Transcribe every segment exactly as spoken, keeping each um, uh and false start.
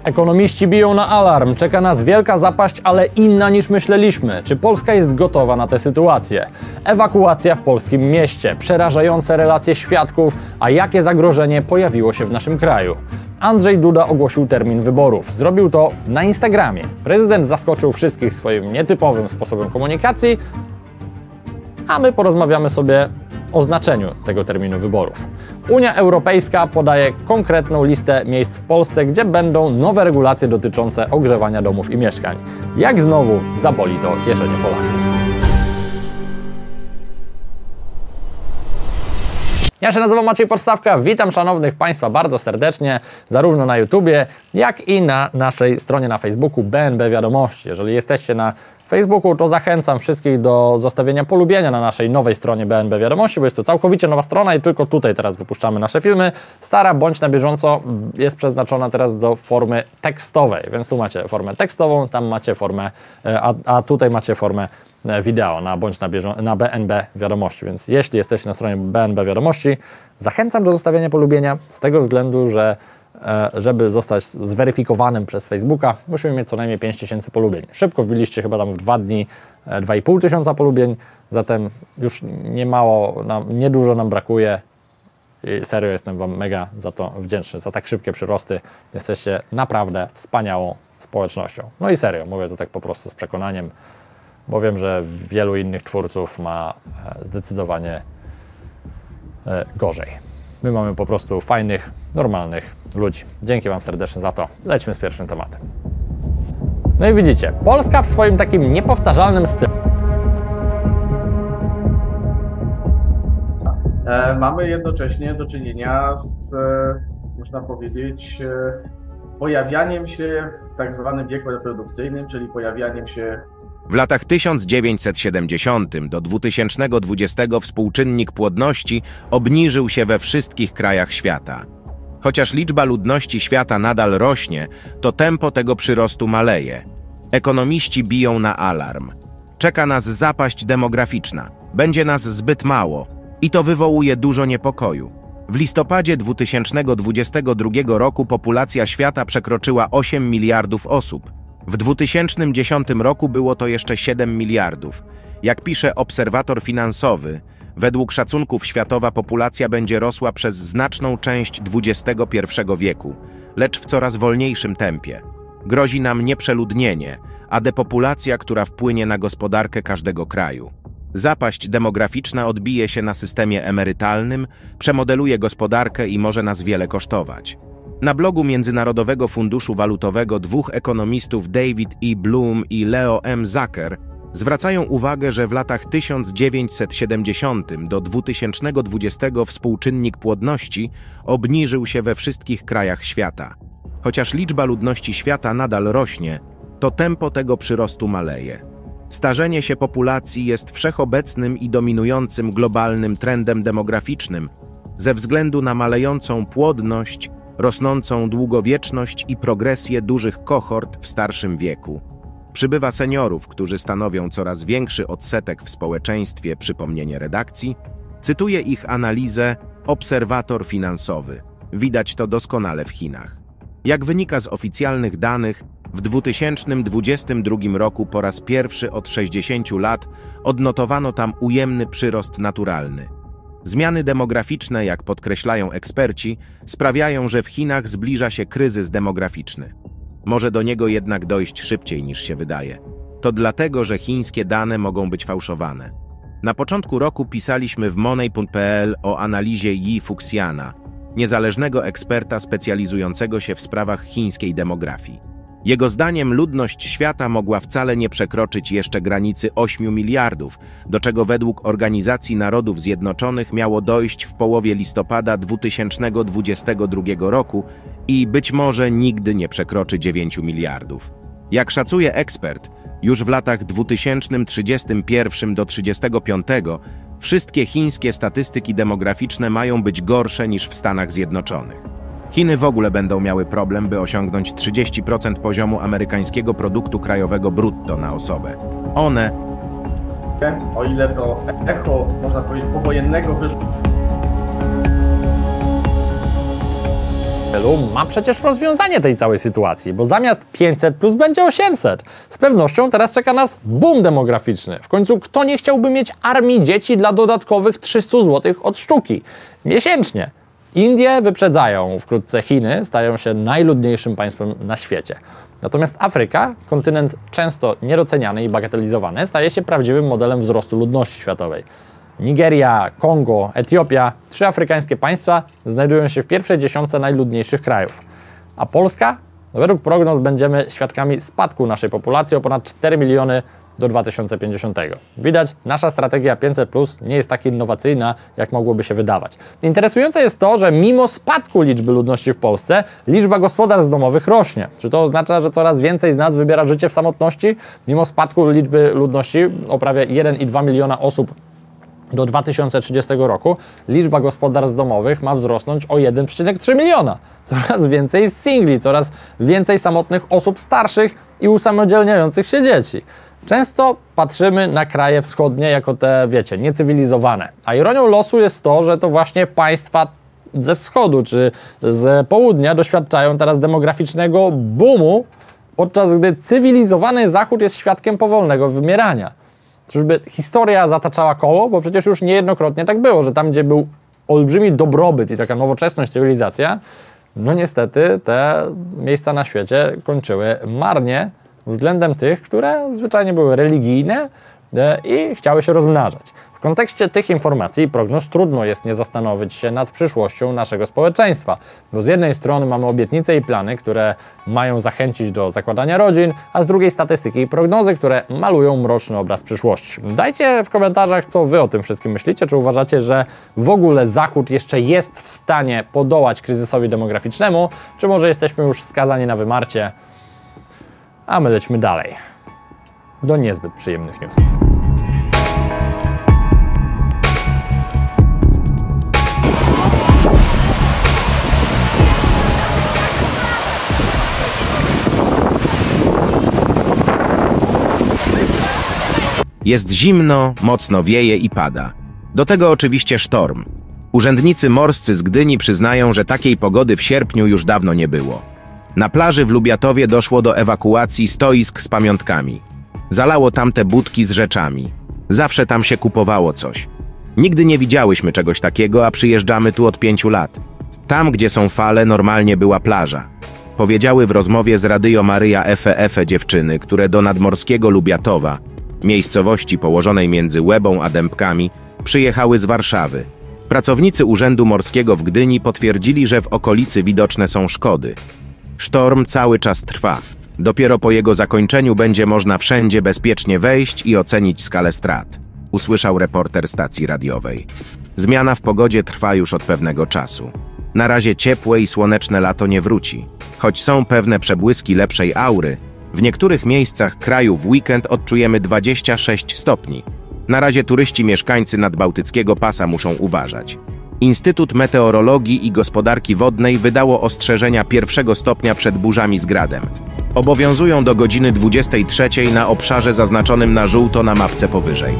Ekonomiści biją na alarm, czeka nas wielka zapaść, ale inna niż myśleliśmy. Czy Polska jest gotowa na tę sytuację? Ewakuacja w polskim mieście, przerażające relacje świadków, a jakie zagrożenie pojawiło się w naszym kraju? Andrzej Duda ogłosił termin wyborów. Zrobił to na Instagramie. Prezydent zaskoczył wszystkich swoim nietypowym sposobem komunikacji, a my porozmawiamy sobie o znaczeniu tego terminu wyborów. Unia Europejska podaje konkretną listę miejsc w Polsce, gdzie będą nowe regulacje dotyczące ogrzewania domów i mieszkań. Jak znowu zaboli to kieszenie Polaków. Ja się nazywam Maciej Podstawka, witam szanownych Państwa bardzo serdecznie, zarówno na YouTubie, jak i na naszej stronie na Facebooku B N B Wiadomości. Jeżeli jesteście na Facebooku, to zachęcam wszystkich do zostawienia polubienia na naszej nowej stronie B N B Wiadomości, bo jest to całkowicie nowa strona i tylko tutaj teraz wypuszczamy nasze filmy. Stara bądź na bieżąco jest przeznaczona teraz do formy tekstowej, więc tu macie formę tekstową, tam macie formę, a, a tutaj macie formę wideo na bądź na, bieżą- na B N B Wiadomości, więc jeśli jesteście na stronie B N B Wiadomości, zachęcam do zostawienia polubienia z tego względu, że żeby zostać zweryfikowanym przez Facebooka, musimy mieć co najmniej pięć tysięcy polubień. Szybko wbiliście chyba tam w dwa dni dwa i pół tysiąca polubień, zatem już nie mało, nam, niedużo nam brakuje i serio jestem Wam mega za to wdzięczny, za tak szybkie przyrosty. Jesteście naprawdę wspaniałą społecznością. No i serio, mówię to tak po prostu z przekonaniem, bo wiem, że wielu innych twórców ma zdecydowanie gorzej. My mamy po prostu fajnych, normalnych ludzi. Dzięki Wam serdecznie za to. Lećmy z pierwszym tematem. No i widzicie, Polska w swoim takim niepowtarzalnym stylu. E, mamy jednocześnie do czynienia z, e, można powiedzieć, e, pojawianiem się w tak zwanym wieku reprodukcyjnym, czyli pojawianiem się W latach tysiąc dziewięćset siedemdziesiątym do dwa tysiące dwudziestego współczynnik płodności obniżył się we wszystkich krajach świata. Chociaż liczba ludności świata nadal rośnie, to tempo tego przyrostu maleje. Ekonomiści biją na alarm. Czeka nas zapaść demograficzna. Będzie nas zbyt mało i to wywołuje dużo niepokoju. W listopadzie dwa tysiące dwudziestego drugiego roku populacja świata przekroczyła osiem miliardów osób. W dwa tysiące dziesiątym roku było to jeszcze siedem miliardów. Jak pisze Obserwator Finansowy, według szacunków światowa populacja będzie rosła przez znaczną część dwudziestego pierwszego wieku, lecz w coraz wolniejszym tempie. Grozi nam nieprzeludnienie, a depopulacja, która wpłynie na gospodarkę każdego kraju. Zapaść demograficzna odbije się na systemie emerytalnym, przemodeluje gospodarkę i może nas wiele kosztować. Na blogu Międzynarodowego Funduszu Walutowego dwóch ekonomistów David E. Bloom i Leo M. Zucker zwracają uwagę, że w latach tysiąc dziewięćset siedemdziesiątym do dwa tysiące dwudziestego współczynnik płodności obniżył się we wszystkich krajach świata. Chociaż liczba ludności świata nadal rośnie, to tempo tego przyrostu maleje. Starzenie się populacji jest wszechobecnym i dominującym globalnym trendem demograficznym ze względu na malejącą płodność, rosnącą długowieczność i progresję dużych kohort w starszym wieku. Przybywa seniorów, którzy stanowią coraz większy odsetek w społeczeństwie, przypomnienie redakcji. Cytuje ich analizę Obserwator Finansowy. Widać to doskonale w Chinach. Jak wynika z oficjalnych danych, w dwa tysiące dwudziestym drugim roku po raz pierwszy od sześćdziesięciu lat odnotowano tam ujemny przyrost naturalny. Zmiany demograficzne, jak podkreślają eksperci, sprawiają, że w Chinach zbliża się kryzys demograficzny. Może do niego jednak dojść szybciej niż się wydaje. To dlatego, że chińskie dane mogą być fałszowane. Na początku roku pisaliśmy w money kropka p l o analizie Yi Fuxiana, niezależnego eksperta specjalizującego się w sprawach chińskiej demografii. Jego zdaniem ludność świata mogła wcale nie przekroczyć jeszcze granicy ośmiu miliardów, do czego według Organizacji Narodów Zjednoczonych miało dojść w połowie listopada dwa tysiące dwudziestego drugiego roku i być może nigdy nie przekroczy dziewięciu miliardów. Jak szacuje ekspert, już w latach dwa tysiące trzydziestym pierwszym do trzydziestego piątego wszystkie chińskie statystyki demograficzne mają być gorsze niż w Stanach Zjednoczonych. Chiny w ogóle będą miały problem, by osiągnąć trzydzieści procent poziomu amerykańskiego produktu krajowego brutto na osobę. One, o ile to echo, można powiedzieć, powojennego wyżu. ma przecież rozwiązanie tej całej sytuacji, bo zamiast pięćset plus będzie osiemset. Z pewnością teraz czeka nas boom demograficzny. W końcu kto nie chciałby mieć armii dzieci dla dodatkowych trzysta złotych od sztuki miesięcznie? Indie wyprzedzają, wkrótce Chiny stają się najludniejszym państwem na świecie. Natomiast Afryka, kontynent często niedoceniany i bagatelizowany, staje się prawdziwym modelem wzrostu ludności światowej. Nigeria, Kongo, Etiopia, trzy afrykańskie państwa znajdują się w pierwszej dziesiątce najludniejszych krajów. A Polska? Według prognoz będziemy świadkami spadku naszej populacji o ponad cztery miliony do dwa tysiące pięćdziesiątego. Widać, nasza strategia pięćset plus nie jest tak innowacyjna, jak mogłoby się wydawać. Interesujące jest to, że mimo spadku liczby ludności w Polsce, liczba gospodarstw domowych rośnie. Czy to oznacza, że coraz więcej z nas wybiera życie w samotności? Mimo spadku liczby ludności o prawie jeden i dwa miliona osób do dwa tysiące trzydziestego roku liczba gospodarstw domowych ma wzrosnąć o jeden przecinek trzy miliona. Coraz więcej singli, coraz więcej samotnych osób starszych i usamodzielniających się dzieci. Często patrzymy na kraje wschodnie jako te, wiecie, niecywilizowane. A ironią losu jest to, że to właśnie państwa ze wschodu czy z południa doświadczają teraz demograficznego boomu, podczas gdy cywilizowany Zachód jest świadkiem powolnego wymierania. Czyżby historia zataczała koło? Bo przecież już niejednokrotnie tak było, że tam, gdzie był olbrzymi dobrobyt i taka nowoczesność, cywilizacja, no niestety te miejsca na świecie kończyły marnie względem tych, które zwyczajnie były religijne i chciały się rozmnażać. W kontekście tych informacji i prognoz trudno jest nie zastanowić się nad przyszłością naszego społeczeństwa, bo z jednej strony mamy obietnice i plany, które mają zachęcić do zakładania rodzin, a z drugiej statystyki i prognozy, które malują mroczny obraz przyszłości. Dajcie w komentarzach, co wy o tym wszystkim myślicie, czy uważacie, że w ogóle Zachód jeszcze jest w stanie podołać kryzysowi demograficznemu, czy może jesteśmy już skazani na wymarcie, a my lećmy dalej do niezbyt przyjemnych newsów. Jest zimno, mocno wieje i pada. Do tego oczywiście sztorm. Urzędnicy morscy z Gdyni przyznają, że takiej pogody w sierpniu już dawno nie było. Na plaży w Lubiatowie doszło do ewakuacji stoisk z pamiątkami. Zalało tamte budki z rzeczami. Zawsze tam się kupowało coś. Nigdy nie widziałyśmy czegoś takiego, a przyjeżdżamy tu od pięciu lat. Tam, gdzie są fale, normalnie była plaża. Powiedziały w rozmowie z Radio Maryja Efe Efe dziewczyny, które do nadmorskiego Lubiatowa, miejscowości położonej między Łebą a Dębkami, przyjechały z Warszawy. Pracownicy Urzędu Morskiego w Gdyni potwierdzili, że w okolicy widoczne są szkody. Sztorm cały czas trwa. Dopiero po jego zakończeniu będzie można wszędzie bezpiecznie wejść i ocenić skalę strat, usłyszał reporter stacji radiowej. Zmiana w pogodzie trwa już od pewnego czasu. Na razie ciepłe i słoneczne lato nie wróci. Choć są pewne przebłyski lepszej aury, w niektórych miejscach kraju w weekend odczujemy dwadzieścia sześć stopni. Na razie turyści mieszkańcy nadbałtyckiego pasa muszą uważać. Instytut Meteorologii i Gospodarki Wodnej wydało ostrzeżenia pierwszego stopnia przed burzami z gradem. Obowiązują do godziny dwudziestej trzeciej na obszarze zaznaczonym na żółto na mapce powyżej.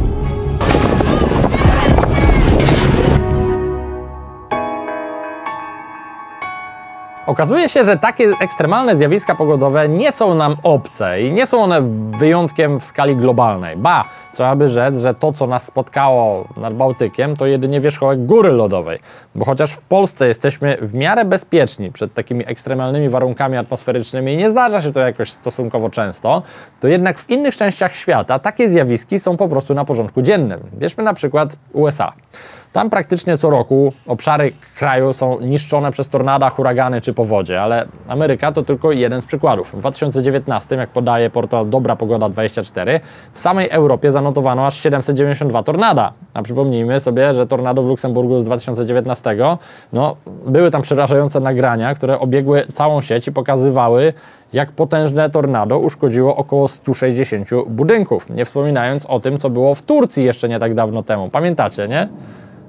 Okazuje się, że takie ekstremalne zjawiska pogodowe nie są nam obce i nie są one wyjątkiem w skali globalnej. Ba, trzeba by rzec, że to, co nas spotkało nad Bałtykiem, to jedynie wierzchołek góry lodowej. Bo chociaż w Polsce jesteśmy w miarę bezpieczni przed takimi ekstremalnymi warunkami atmosferycznymi i nie zdarza się to jakoś stosunkowo często, to jednak w innych częściach świata takie zjawiski są po prostu na porządku dziennym. Bierzmy na przykład U S A. Tam praktycznie co roku obszary kraju są niszczone przez tornada, huragany czy powodzie, ale Ameryka to tylko jeden z przykładów. W dwa tysiące dziewiętnastym, jak podaje portal Dobra Pogoda dwadzieścia cztery, w samej Europie zanotowano aż siedemset dziewięćdziesiąt dwa tornada. A przypomnijmy sobie, że tornado w Luksemburgu z dwa tysiące dziewiętnastego, no, były tam przerażające nagrania, które obiegły całą sieć i pokazywały, jak potężne tornado uszkodziło około stu sześćdziesięciu budynków. Nie wspominając o tym, co było w Turcji jeszcze nie tak dawno temu. Pamiętacie, nie?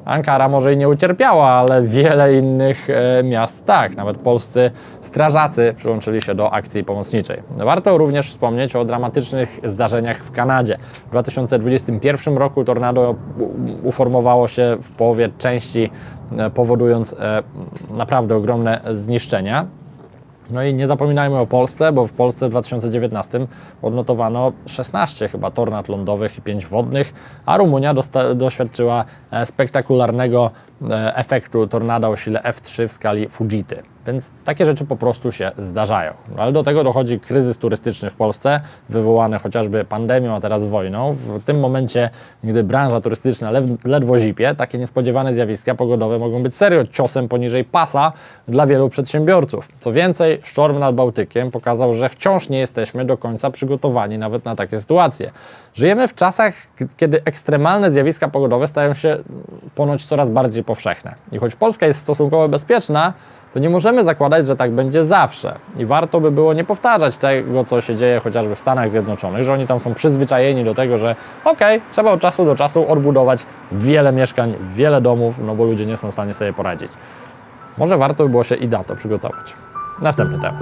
Ankara może i nie ucierpiała, ale wiele innych e, miast tak. Nawet polscy strażacy przyłączyli się do akcji pomocniczej. Warto również wspomnieć o dramatycznych zdarzeniach w Kanadzie. W dwa tysiące dwudziestym pierwszym roku tornado uformowało się w połowie części, e, powodując e, naprawdę ogromne zniszczenia. No i nie zapominajmy o Polsce, bo w Polsce w dwa tysiące dziewiętnastym odnotowano szesnaście chyba tornad lądowych i pięć wodnych, a Rumunia doświadczyła spektakularnego efektu tornada o sile F trzy w skali Fujity. Więc takie rzeczy po prostu się zdarzają. Ale do tego dochodzi kryzys turystyczny w Polsce, wywołany chociażby pandemią, a teraz wojną. W tym momencie, gdy branża turystyczna ledwo zipie, takie niespodziewane zjawiska pogodowe mogą być serio ciosem poniżej pasa dla wielu przedsiębiorców. Co więcej, sztorm nad Bałtykiem pokazał, że wciąż nie jesteśmy do końca przygotowani nawet na takie sytuacje. Żyjemy w czasach, kiedy ekstremalne zjawiska pogodowe stają się ponoć coraz bardziej powszechne. I choć Polska jest stosunkowo bezpieczna, to nie możemy zakładać, że tak będzie zawsze. I warto by było nie powtarzać tego, co się dzieje chociażby w Stanach Zjednoczonych, że oni tam są przyzwyczajeni do tego, że okej, okay, trzeba od czasu do czasu odbudować wiele mieszkań, wiele domów, no bo ludzie nie są w stanie sobie poradzić. Może warto by było się i na to przygotować. Następny temat.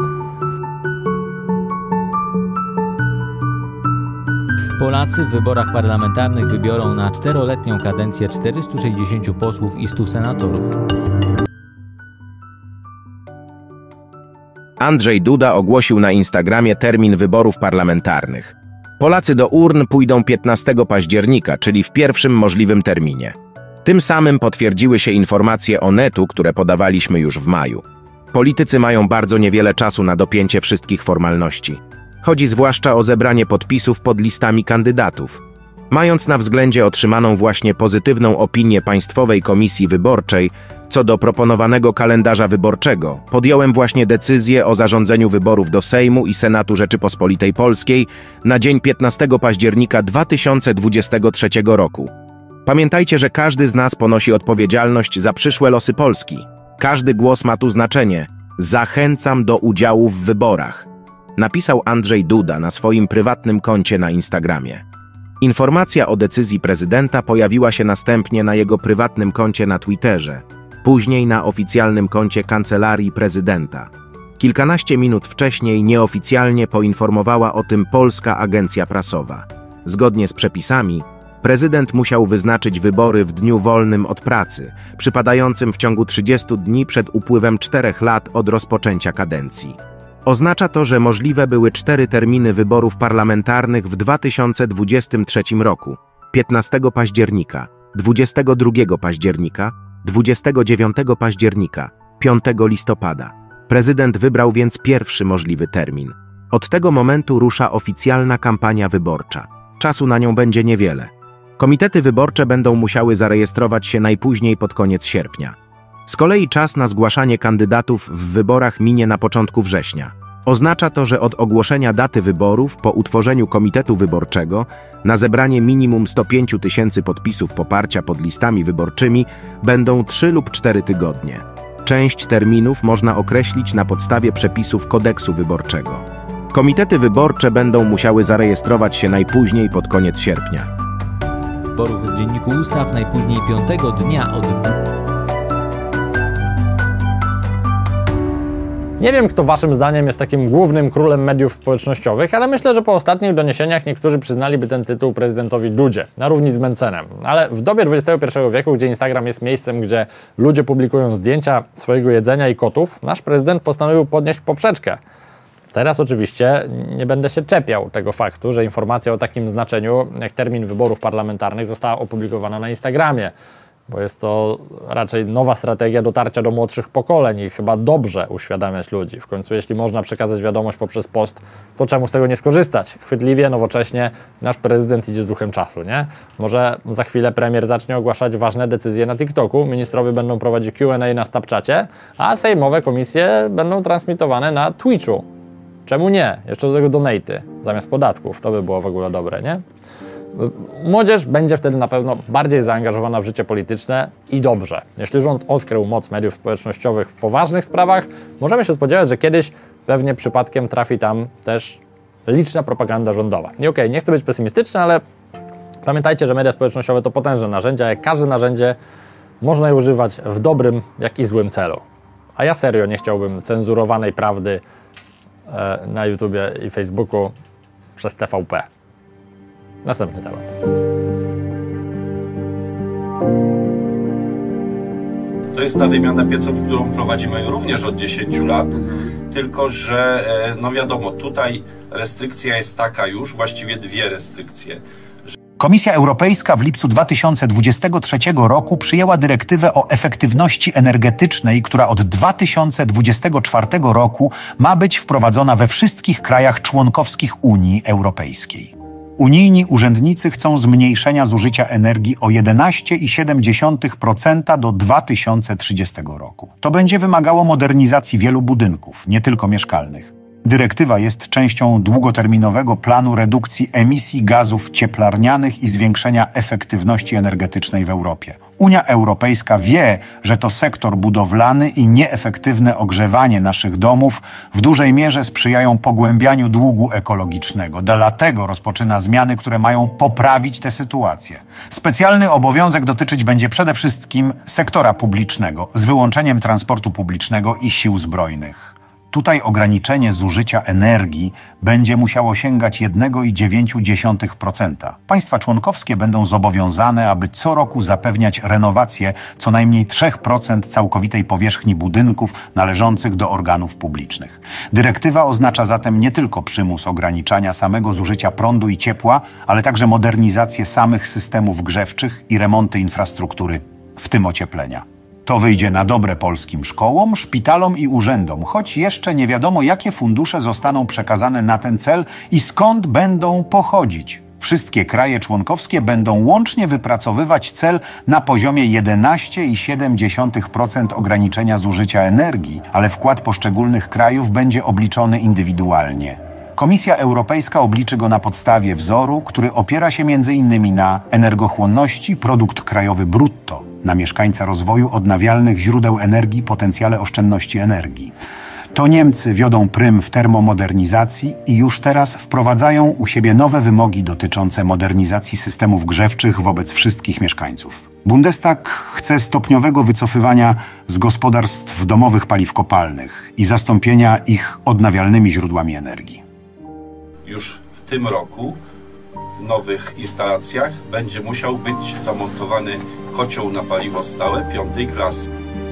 Polacy w wyborach parlamentarnych wybiorą na czteroletnią kadencję czterystu sześćdziesięciu posłów i stu senatorów. Andrzej Duda ogłosił na Instagramie termin wyborów parlamentarnych. Polacy do urn pójdą piętnastego października, czyli w pierwszym możliwym terminie. Tym samym potwierdziły się informacje Onetu, które podawaliśmy już w maju. Politycy mają bardzo niewiele czasu na dopięcie wszystkich formalności. Chodzi zwłaszcza o zebranie podpisów pod listami kandydatów. Mając na względzie otrzymaną właśnie pozytywną opinię Państwowej Komisji Wyborczej co do proponowanego kalendarza wyborczego, podjąłem właśnie decyzję o zarządzeniu wyborów do Sejmu i Senatu Rzeczypospolitej Polskiej na dzień piętnastego października dwa tysiące dwudziestego trzeciego roku. Pamiętajcie, że każdy z nas ponosi odpowiedzialność za przyszłe losy Polski. Każdy głos ma tu znaczenie. Zachęcam do udziału w wyborach. Napisał Andrzej Duda na swoim prywatnym koncie na Instagramie. Informacja o decyzji prezydenta pojawiła się następnie na jego prywatnym koncie na Twitterze, później na oficjalnym koncie Kancelarii Prezydenta. Kilkanaście minut wcześniej nieoficjalnie poinformowała o tym Polska Agencja Prasowa. Zgodnie z przepisami, prezydent musiał wyznaczyć wybory w dniu wolnym od pracy, przypadającym w ciągu trzydziestu dni przed upływem czterech lat od rozpoczęcia kadencji. Oznacza to, że możliwe były cztery terminy wyborów parlamentarnych w dwa tysiące dwudziestym trzecim roku: piętnastego października, dwudziestego drugiego października, dwudziestego dziewiątego października, piątego listopada. Prezydent wybrał więc pierwszy możliwy termin. Od tego momentu rusza oficjalna kampania wyborcza. Czasu na nią będzie niewiele. Komitety wyborcze będą musiały zarejestrować się najpóźniej pod koniec sierpnia. Z kolei czas na zgłaszanie kandydatów w wyborach minie na początku września. Oznacza to, że od ogłoszenia daty wyborów po utworzeniu komitetu wyborczego na zebranie minimum sto pięć tysięcy podpisów poparcia pod listami wyborczymi będą trzy lub cztery tygodnie. Część terminów można określić na podstawie przepisów kodeksu wyborczego. Komitety wyborcze będą musiały zarejestrować się najpóźniej pod koniec sierpnia. Wyborów w Dzienniku Ustaw najpóźniej piątego dnia od... Nie wiem, kto waszym zdaniem jest takim głównym królem mediów społecznościowych, ale myślę, że po ostatnich doniesieniach niektórzy przyznaliby ten tytuł prezydentowi Dudzie, na równi z Mencenem. Ale w dobie dwudziestego pierwszego wieku, gdzie Instagram jest miejscem, gdzie ludzie publikują zdjęcia swojego jedzenia i kotów, nasz prezydent postanowił podnieść poprzeczkę. Teraz oczywiście nie będę się czepiał tego faktu, że informacja o takim znaczeniu jak termin wyborów parlamentarnych została opublikowana na Instagramie, bo jest to raczej nowa strategia dotarcia do młodszych pokoleń i chyba dobrze uświadamiać ludzi. W końcu jeśli można przekazać wiadomość poprzez post, to czemu z tego nie skorzystać? Chwytliwie, nowocześnie nasz prezydent idzie z duchem czasu, nie? Może za chwilę premier zacznie ogłaszać ważne decyzje na TikToku, ministrowie będą prowadzić Q and A na Snapchacie, a sejmowe komisje będą transmitowane na Twitchu. Czemu nie? Jeszcze do tego donaty zamiast podatków. To by było w ogóle dobre, nie? Młodzież będzie wtedy na pewno bardziej zaangażowana w życie polityczne i dobrze. Jeśli rząd odkrył moc mediów społecznościowych w poważnych sprawach, możemy się spodziewać, że kiedyś pewnie przypadkiem trafi tam też liczna propaganda rządowa. I okej, okay, nie chcę być pesymistyczny, ale pamiętajcie, że media społecznościowe to potężne narzędzia, jak każde narzędzie można je używać w dobrym, jak i złym celu. A ja serio nie chciałbym cenzurowanej prawdy e, na YouTubie i Facebooku przez T V P. Następny temat. To jest ta wymiana pieców, którą prowadzimy również od dziesięciu lat, tylko że, no wiadomo, tutaj restrykcja jest taka już, właściwie dwie restrykcje. Komisja Europejska w lipcu dwa tysiące dwudziestego trzeciego roku przyjęła dyrektywę o efektywności energetycznej, która od dwa tysiące dwudziestego czwartego roku ma być wprowadzona we wszystkich krajach członkowskich Unii Europejskiej. Unijni urzędnicy chcą zmniejszenia zużycia energii o jedenaście przecinek siedem procent do dwa tysiące trzydziestego roku. To będzie wymagało modernizacji wielu budynków, nie tylko mieszkalnych. Dyrektywa jest częścią długoterminowego planu redukcji emisji gazów cieplarnianych i zwiększenia efektywności energetycznej w Europie. Unia Europejska wie, że to sektor budowlany i nieefektywne ogrzewanie naszych domów w dużej mierze sprzyjają pogłębianiu długu ekologicznego. Dlatego rozpoczyna zmiany, które mają poprawić tę sytuację. Specjalny obowiązek dotyczyć będzie przede wszystkim sektora publicznego, z wyłączeniem transportu publicznego i sił zbrojnych. Tutaj ograniczenie zużycia energii będzie musiało sięgać jeden przecinek dziewięć procent. Państwa członkowskie będą zobowiązane, aby co roku zapewniać renowację co najmniej trzy procent całkowitej powierzchni budynków należących do organów publicznych. Dyrektywa oznacza zatem nie tylko przymus ograniczania samego zużycia prądu i ciepła, ale także modernizację samych systemów grzewczych i remonty infrastruktury, w tym ocieplenia. To wyjdzie na dobre polskim szkołom, szpitalom i urzędom, choć jeszcze nie wiadomo, jakie fundusze zostaną przekazane na ten cel i skąd będą pochodzić. Wszystkie kraje członkowskie będą łącznie wypracowywać cel na poziomie jedenaście przecinek siedem procent ograniczenia zużycia energii, ale wkład poszczególnych krajów będzie obliczony indywidualnie. Komisja Europejska obliczy go na podstawie wzoru, który opiera się między innymi na energochłonności, produkt krajowy brutto, na mieszkańca rozwoju odnawialnych źródeł energii, potencjale oszczędności energii. To Niemcy wiodą prym w termomodernizacji i już teraz wprowadzają u siebie nowe wymogi dotyczące modernizacji systemów grzewczych wobec wszystkich mieszkańców. Bundestag chce stopniowego wycofywania z gospodarstw domowych paliw kopalnych i zastąpienia ich odnawialnymi źródłami energii. Już w tym roku w nowych instalacjach będzie musiał być zamontowany kocioł na paliwo stałe piątej klasy.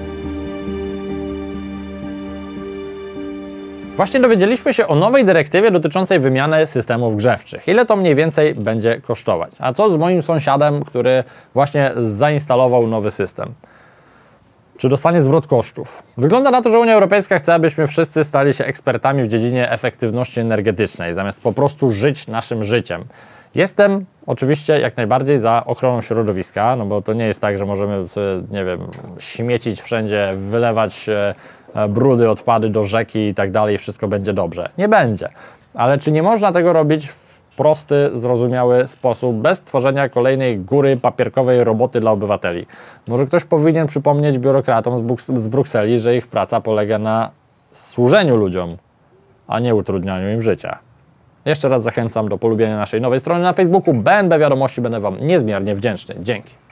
Właśnie dowiedzieliśmy się o nowej dyrektywie dotyczącej wymiany systemów grzewczych. Ile to mniej więcej będzie kosztować? A co z moim sąsiadem, który właśnie zainstalował nowy system? Czy dostanie zwrot kosztów? Wygląda na to, że Unia Europejska chce, abyśmy wszyscy stali się ekspertami w dziedzinie efektywności energetycznej, zamiast po prostu żyć naszym życiem. Jestem oczywiście jak najbardziej za ochroną środowiska, no bo to nie jest tak, że możemy sobie, nie wiem, śmiecić wszędzie, wylewać e, brudy, odpady do rzeki i tak dalej, wszystko będzie dobrze. Nie będzie. Ale czy nie można tego robić w prosty, zrozumiały sposób, bez tworzenia kolejnej góry papierkowej roboty dla obywateli? Może ktoś powinien przypomnieć biurokratom z, Bruk- z Brukseli, że ich praca polega na służeniu ludziom, a nie utrudnianiu im życia. Jeszcze raz zachęcam do polubienia naszej nowej strony na Facebooku. B N B Wiadomości, będę Wam niezmiernie wdzięczny. Dzięki.